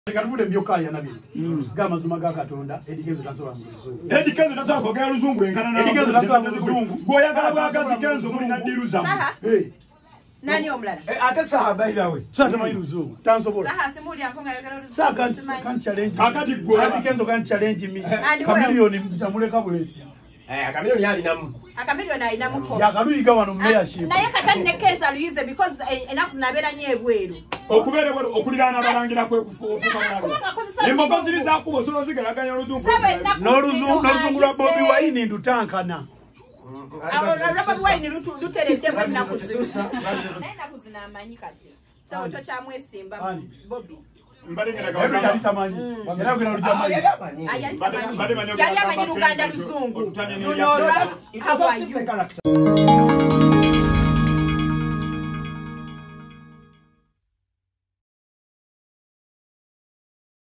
Karibule mbyoka nabi. Gama zuma ga Katonda edikenzo tasola muzungu. Edikenzo tasola ko ga luzungu enkana na. Edikenzo tasola muzungu. Goya gala bwa gazi kenzo muri na diruza. Nani omulala? Ate saha by the way. Sata mai luzungu. Tansobola. Saha simuli akonga yagala luzungu. Saka kan challenge. Akati goya edikenzo kan challenge mi. Kamilioni mtamuleka bulesi. Akamilioni yali namu. Akamilioni alina muko. Yakaluyiga wano mmeyaship. Naye katani nekeza luyize because enaku zinabera nyebweru. Okubere bwo okulirana abalangira kwe kufuuka mwana. Embogo ziriza kubo solo zigalaganya luzungu. N'oluzungu lwa Bobi Wine ndutankana. Bobi Wine luteredde bwe nakususa. Naye nakuzina amanyi kati. Sawa tocha mwesimba Bobi. Mbali ngera gawa tamanyi. Era kwina lujamanyi. Yali amanyi Luganda luzungu. Luno lwa.